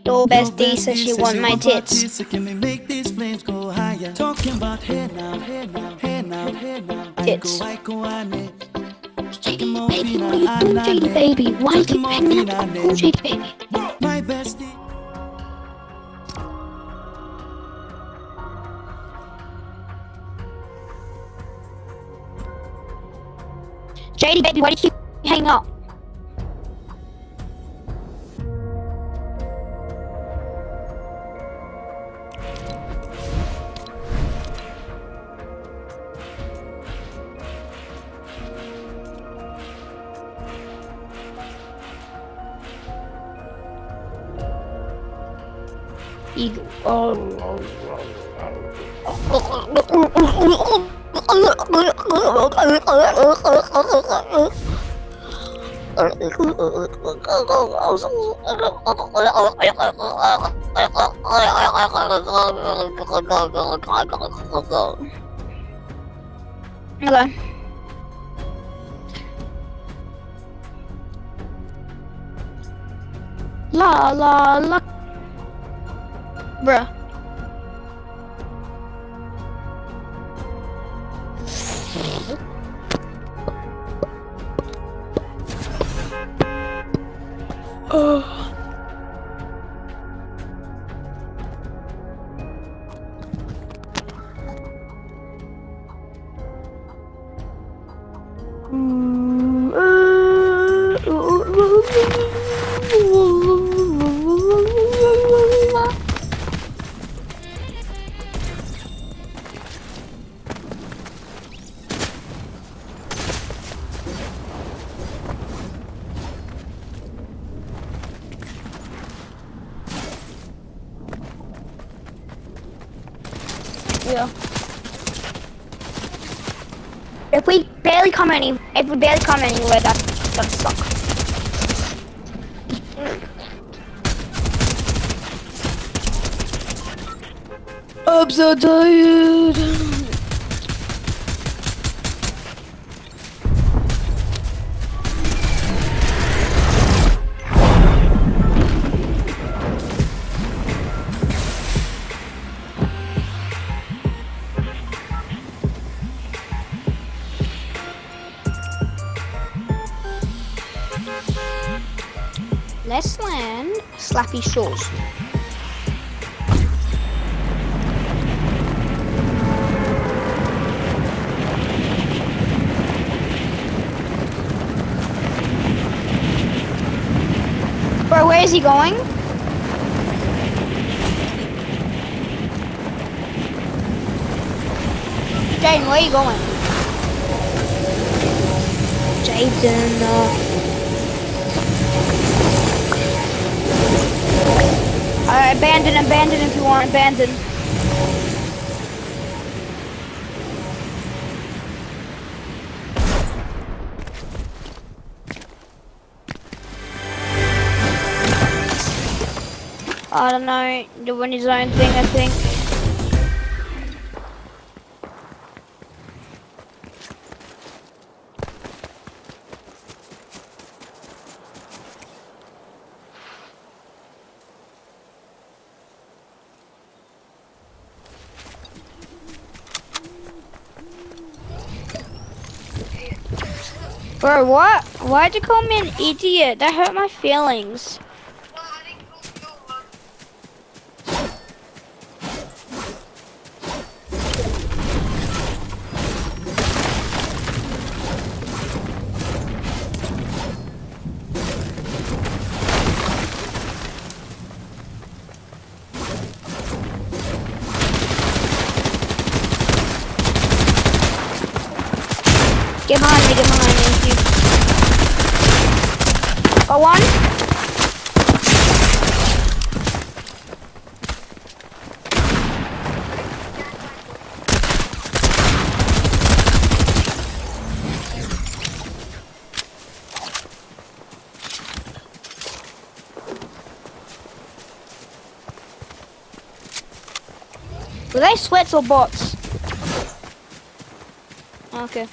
Your bestie says she want my tits. Can we make these flames go higher? Talking about hey now, hey now, hey now, hey now. Tits. JD baby, why you keep hanging up on JD baby? My bestie. JD baby, why do you keep hanging up? Okay. La la la. Bruh. Yeah. If we barely come anywhere, that's gonna suck. I'm so tired. Let's land Slappy Shores. Bro, where is he going? Jaden, where are you going? Jaden, abandon if you want, abandon. I don't know, doing his own thing, I think. Bro, what? Why'd you call me an idiot? That hurt my feelings. Get behind me, Got one. Were they sweats or bots? Okay.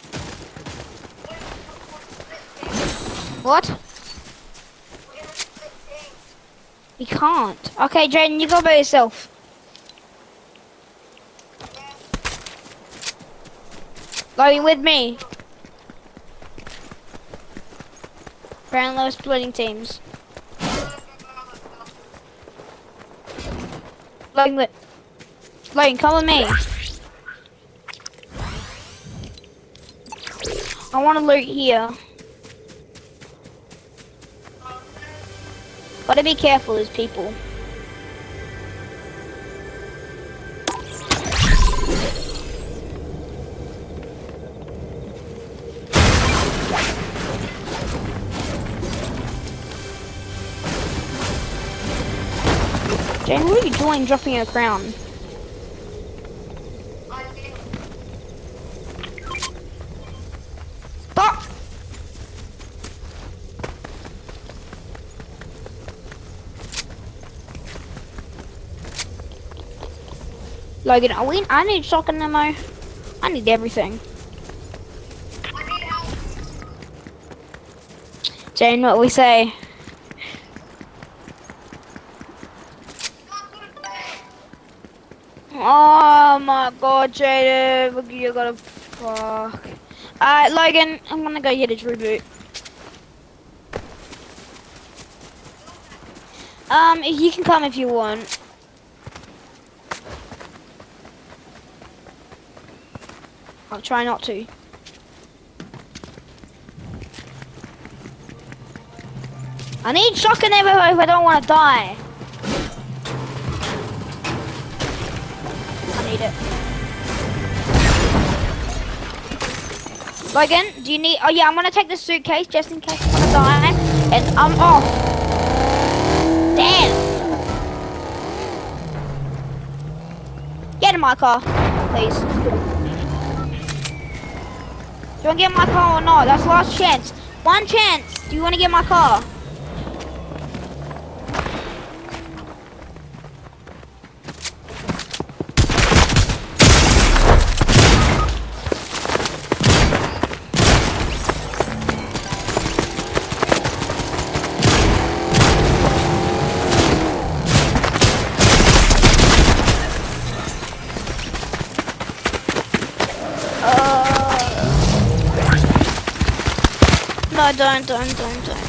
What? You can't. Okay, Jaden, you go by yourself. Going with me. Apparently we're splitting teams. Logan, come with me. I want to loot here. Gotta be careful, there's people. Jane, what are you doing dropping your crown? Stop! Logan, I need shotgun ammo. I need everything. Jane, what we say? Oh my god, Jaden, you gotta fuck. Logan, I'm gonna go get his reboot. You can come if you want. I'll try not to. I need shotgun ammo if I don't want to die. I need it. Logan, do you need? Oh yeah, I'm gonna take the suitcase just in case I want to die. And I'm off. Damn. Get in my car, please. Do you want to get in my car or not? That's last chance. One chance. Do you want to get in my car? No, don't.